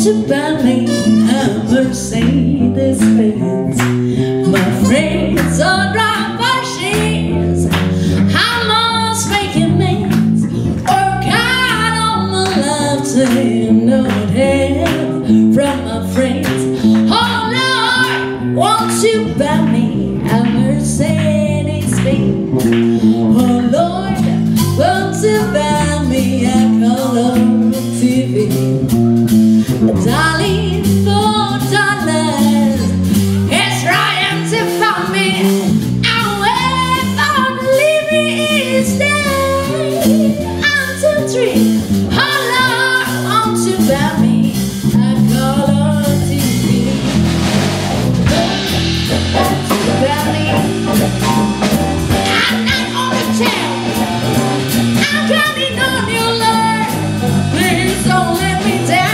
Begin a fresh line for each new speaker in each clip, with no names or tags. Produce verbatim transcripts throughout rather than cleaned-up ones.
to buy me a Mercedes-Benz. My friends all drive Porsches. I'm almost making amends. Work hard all my life to have no help from my friends. Oh Lord, won't you buy me a Mercedes-Benz? Oh Lord, won't you buy me a color T V? Darling, four dollars is trying to find me away from living each day. Until three, oh Lord, won't you buy me a color T V? Won't you buy me? I'm not on the town. I'm counting on you, Lord. Please don't let me down.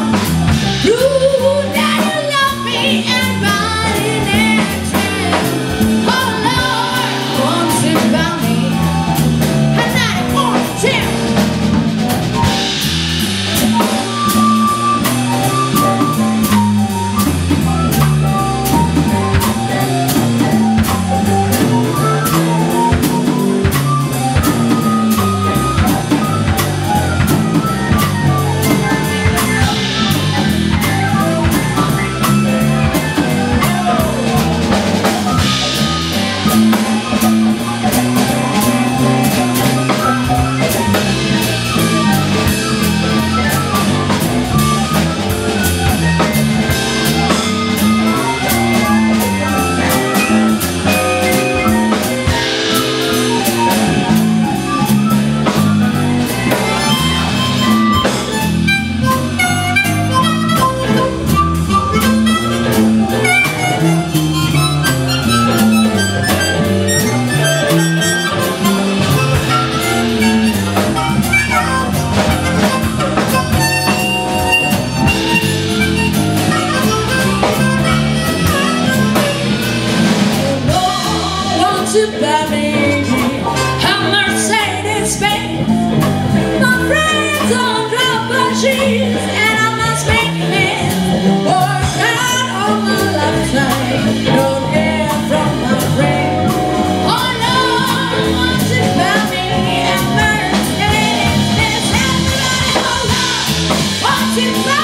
To buy me a Mercedes-Benz. My friends all drive Porsches, and I must make amends. Work hard all my lifetime, don't hear from my friends. Oh Lord, won't you buy me a Mercedes-Benz? Everybody, oh Lord, won't you buy